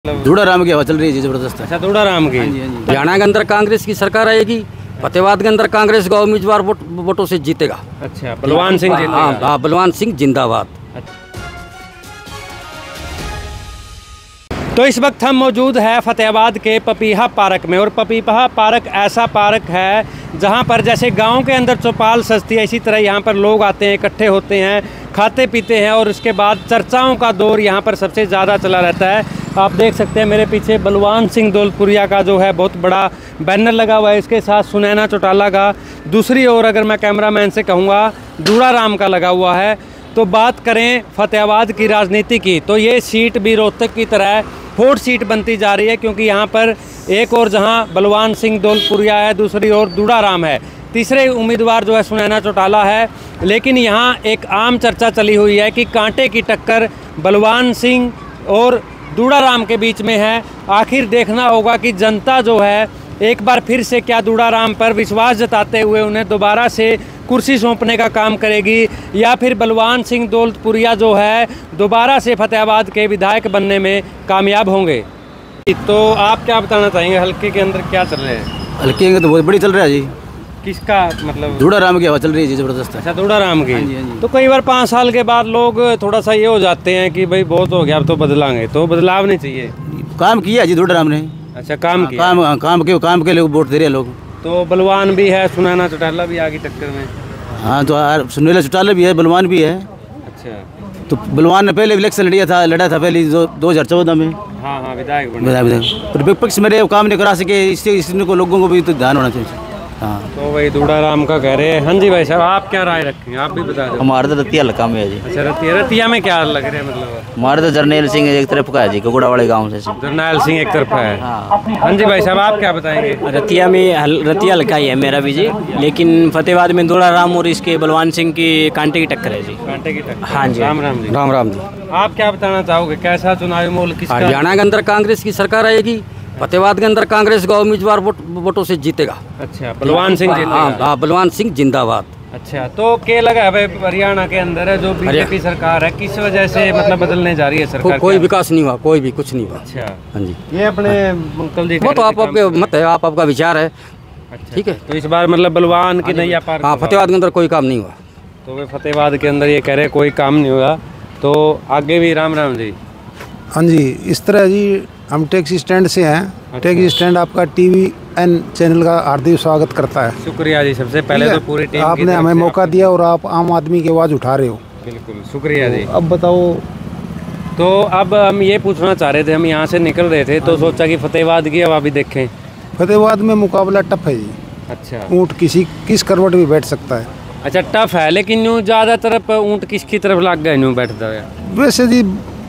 धूड़ा राम की हवा चल रही है जबरदस्त। अच्छा, धूड़ा राम की। हरियाणा के अंदर कांग्रेस की सरकार आएगी, फतेहाबाद के अंदर कांग्रेस का उम्मीदवार वोटों से जीतेगा। अच्छा, बलवान सिंह जीतेगा। हाँ, बलवान सिंह जिंदाबाद। तो इस वक्त हम मौजूद है फतेहाबाद के पपीहा पार्क में, और पपीहा पार्क ऐसा पार्क है जहां पर जैसे गांव के अंदर चौपाल सजती है, इसी तरह यहां पर लोग आते हैं, इकट्ठे होते हैं, खाते पीते हैं, और उसके बाद चर्चाओं का दौर यहां पर सबसे ज़्यादा चला रहता है। आप देख सकते हैं मेरे पीछे बलवान सिंह दौलतपुरिया का जो है बहुत बड़ा बैनर लगा हुआ है, इसके साथ सुनैना चौटाला का, दूसरी ओर अगर मैं कैमरामैन से कहूँगा धूड़ा राम का लगा हुआ है। तो बात करें फतेहाबाद की राजनीति की, तो ये सीट भी रोहतक की तरह हॉट सीट बनती जा रही है, क्योंकि यहाँ पर एक और जहाँ बलवान सिंह दौलतपुरिया है, दूसरी ओर धूड़ा राम है, तीसरे उम्मीदवार जो है सुनैना चौटाला है। लेकिन यहाँ एक आम चर्चा चली हुई है कि कांटे की टक्कर बलवान सिंह और धूड़ा राम के बीच में है। आखिर देखना होगा कि जनता जो है एक बार फिर से क्या धूड़ा राम पर विश्वास जताते हुए उन्हें दोबारा से कुर्सी सौंपने का काम करेगी, या फिर बलवान सिंह दौलतपुरिया जो है दोबारा से फतेहाबाद के विधायक बनने में कामयाब होंगे। तो आप क्या बताना चाहेंगे, हल्के के अंदर क्या चल रहे हैं? हल्के तो बहुत बड़ी चल रहा है जी। किसका मतलब? धूड़ा राम की हवा चल रही है जबरदस्त। अच्छा, धूड़ा राम की। हाँ जी। तो कई बार 5 साल के बाद लोग थोड़ा सा ये हो जाते हैं कि भाई बहुत हो गया, अब तो बदलांगे, तो बदलाव नहीं चाहिए। काम किया जी धूड़ा राम ने। अच्छा, काम किया। काम के लोग वोट दे रहे हैं लोग। तो बलवान भी है, सुनैना चौटाला भी आगे टक्कर में। हाँ, तो सुनैना चौटाला भी है, बलवान भी है। अच्छा, तो बलवान ने पहले इलेक्शन लड़ा था पहले 2014 में। हाँ, विधायक। पर विपक्ष मेरे काम नहीं करा सके, इससे को लोगों को भी तो ध्यान होना चाहिए। हाँ, तो भाई धूड़ा राम का कह रहे हैं। हाँ जी भाई साहब, आप क्या राय रखेंगे, आप भी बता दो। हमारे तो रतिया हल्का में है जी। अच्छा, रतिया में क्या लग रहा है मतलब? हमारे तो जरनैल सिंह एक तरफ का है जी, कुकुड़ा वाले गाँव से। जरनैल सिंह एक तरफ है। हाँ जी भाई साहब, आप क्या बताएंगे? रतिया में रतिया हल्का ही है मेरा भी जी, लेकिन फतेहाबाद में धूड़ा राम और इसके बलवान सिंह की कांटे की टक्कर है जी। कांटे की टक्कर। हाँ जी। राम राम जी। राम राम जी। आप क्या बताना चाहोगे, कैसा चुनावी माहौल किसका? हरियाणा के अंदर कांग्रेस की सरकार आएगी, फतेहाबाद के अंदर कांग्रेस का उम्मीदवार वोटों से जीतेगा। अच्छा, बलवान सिंह जीतेगा। हाँ, बलवान सिंह जिंदाबाद। अच्छा, तो क्या लगा है भाई हरियाणा के अंदर है जो बीजेपी सरकार है, किस वजह से मतलब बदलने जा रही है सरकार? कोई विकास नहीं हुआ, कोई भी कुछ नहीं हुआ। अच्छा, हाँ जी। ये अपने अंकल जी वो तो आपके मत है, आपका विचार है। अच्छा, ठीक है। तो इस बार मतलब बलवान की नैया पार। हाँ, फतेहाबाद के अंदर कोई काम नहीं हुआ। तो वे फतेहाबाद के अंदर ये कह रहे कोई काम नहीं हुआ, तो आगे भी राम राम जी। हाँ जी, इस तरह जी हम टैक्सी स्टैंड से हैं। अच्छा। टैक्सी स्टैंड आपका TVN चैनल का हार्दिक स्वागत करता है। शुक्रिया जी, सबसे पहले तो पूरी टीम आपने हमें मौका दिया और आप आम आदमी की आवाज़ उठा रहे हो। बिल्कुल शुक्रिया जी। अब बताओ। तो अब हम ये पूछना चाह रहे थे, हम यहाँ से निकल रहे थे तो सोचा कि फतेहाबाद की हवा भी देखें। फतेहाबाद में मुकाबला टफ है जी। अच्छा, ऊँट किस करवट भी बैठ सकता है। अच्छा टफ है, लेकिन यूँ ज़्यादा तरफ ऊँट किसकी तरफ लग गए यूँ बैठता है? वैसे जी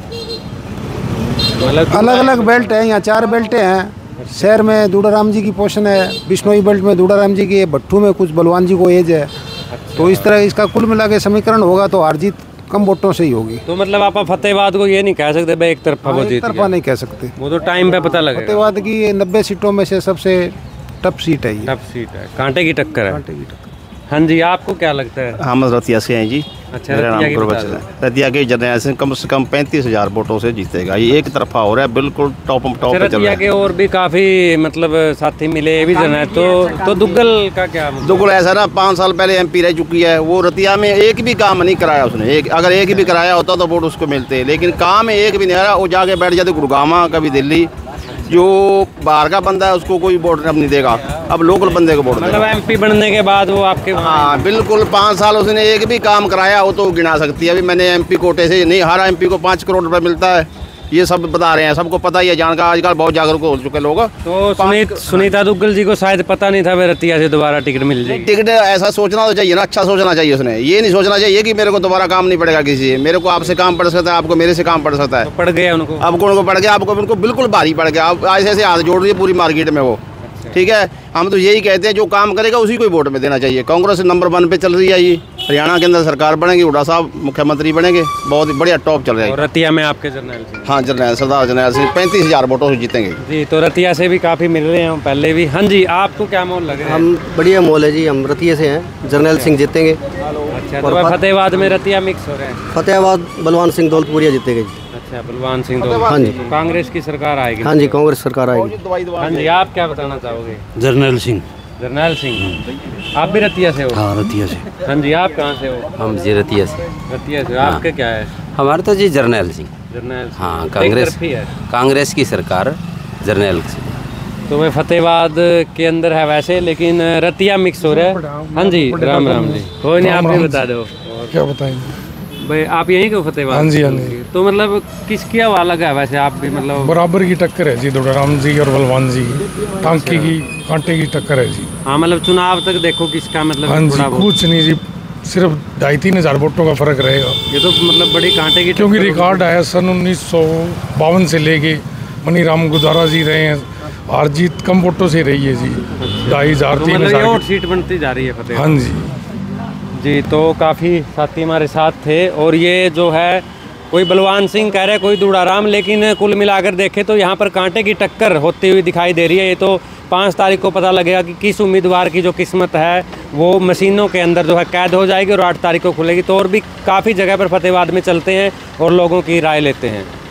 मतलब अलग अलग बेल्ट है, यहाँ 4 बेल्टें हैं। शहर में धूड़ा राम जी की पोषण है, बिश्नोई बेल्ट में धूड़ा राम जी की है, भट्टू में कुछ बलवान जी को एज है। तो इस तरह इसका कुल मिला के समीकरण होगा तो हार जीत कम वोटों से ही होगी। तो मतलब आप फतेहाबाद को ये नहीं कह सकते भाई एक तरफा वो जीत तरफा नहीं कह सकते, वो तो टाइम पे पता लगेगा। फतेहाबाद की 90 सीटों में से सबसे टफ सीट है ये। टफ सीट है, कांटे की टक्कर है। कांटे की टक्कर। हाँ जी, आपको क्या लगता है? हम रतिया से हैं जी। अच्छा, मेरा नाम रतिया की गुरबचन बता है। रतिया के जरनैल सिंह कम से कम 35,000 वोटों से जीतेगा। ये एक तरफा हो रहा है, बिल्कुल टॉप पे चल रतिया रहा के है। और भी काफी मतलब साथी मिले, ये भी जन है। तो दुग्गल का क्या मतलब? दुगुल ऐसा ना 5 साल पहले MP रह चुकी है, वो रतिया में एक भी काम नहीं कराया उसने। अगर एक भी कराया होता तो वोट उसको मिलते, लेकिन काम एक भी नहीं आ रहा। वो जाके बैठ जाते गुड़गांव, कभी दिल्ली। जो बाहर का बंदा है उसको कोई वोट अब नहीं देगा, अब लोकल बंदे को वोट देगा। मतलब MP बनने के बाद वो आपके? हाँ बिल्कुल, 5 साल उसने एक भी काम कराया हो तो गिना सकती है। अभी मैंने MP कोटे से नहीं, हर MP को 5 करोड़ रुपए मिलता है, ये सब बता रहे हैं, सबको पता ही है, जानकार आजकल बहुत जागरूक हो चुके लोग। तो सुनीता दुग्गल जी को शायद पता नहीं था रतिया से दोबारा टिकट मिल जाएगी। टिकट ऐसा सोचना तो चाहिए ना, अच्छा सोचना चाहिए उसने। ये नहीं सोचना चाहिए कि मेरे को दोबारा काम नहीं पड़ेगा किसी से। मेरे को आपसे काम पड़ सकता है, आपको मेरे से काम पड़ सकता है। तो पड़ गया उनको, आपको उनको पड़ गया, आपको उनको बिल्कुल भारी पड़ गया। आप ऐसे ऐसे हाथ जोड़ रही है पूरी मार्केट में वो। ठीक है, हम तो यही कहते हैं जो काम करेगा उसी को वोट में देना चाहिए। कांग्रेस नंबर 1 पे चल रही है ये। हरियाणा के अंदर सरकार बनेगी, हुड्डा साहब मुख्यमंत्री बनेंगे, बहुत ही बढ़िया टॉप चल रहा है। और रतिया में आपके जरनैल सिंह? हाँ, सरदार जरनैल सिंह 35,000 वोटों से जीतेंगे जी। तो रतिया से भी काफ़ी मिल रहे हैं पहले भी। हाँ जी, आपको क्या माहौल लग रहा है? हम बढ़िया माहौल है जी, हम रतिया से हैं, जरनैल सिंह जीतेंगे। अच्छा, तो फतेहाबाद में रतिया मिक्स हो रहे हैं? फतेहाबाद बलवान सिंह दौलतपुरिया जीतेंगे जी। अच्छा, अच्छा, बलवान सिंह तो हाँ जी। कांग्रेस की सरकार आएगी। हाँ जी, कांग्रेस सरकार आएगी। हाँ जी, आप क्या बताना चाहोगे? जर्नैल सिंह। जरनैल सिंह, आप भी रतिया से हो? हाँ, रतिया से। हाँ जी, आप कहाँ से हो? हम जी रतिया से। रतिया से। आपके क्या है? हमारे तो जी जर्नैल सिंह। जरनैल सिंह। हाँ, एक कांग्रेस तरफी है। कांग्रेस की सरकार जर्नैल सिंह। तो वह फतेहाबाद के अंदर है वैसे, लेकिन रतिया मिक्स हो रहा है। हाँ जी, राम राम जी। कोई नहीं, आप भी बता दो। क्या बताएंगे भाई आप यहीं के हो फतेहाबाद? हाँ जी, हाँ जी। तो मतलब किसकी हवा अलग है वैसे? आप भी मतलब बराबर की टक्कर है जी, दुड़ाराम जी और बलवान जी की, टांकी की कांटे की टक्कर है जी। हाँ, मतलब चुनाव तक देखो किसका मतलब हाँ जी, थोड़ा बहुत। कुछ नहीं जी, सिर्फ 2,500-3 हज़ार वोटों का फर्क रहेगा। ये तो मतलब बड़ी कांटे की क्योंकि टक्कर रिकॉर्ड आया सन 1952 से लेके मनीराम गुजारा जी रहे हैं, हार जीत कम वोटों से रही है जी, 2,500 तो 3 मतलब ये हज़ार। और सीट बनती जा रही है फतेहाबाद। हाँ जी जी, तो काफ़ी साथी हमारे साथ थे। और ये जो है, कोई बलवान सिंह कह रहे हैं, कोई दूड़ाराम, लेकिन कुल मिलाकर देखें तो यहाँ पर कांटे की टक्कर होती हुई दिखाई दे रही है। ये तो 5 तारीख को पता लगेगा कि किस उम्मीदवार की जो किस्मत है वो मशीनों के अंदर जो है कैद हो जाएगी, और 8 तारीख को खुलेगी। तो और भी काफ़ी जगह पर फतेहाबाद में चलते हैं और लोगों की राय लेते हैं।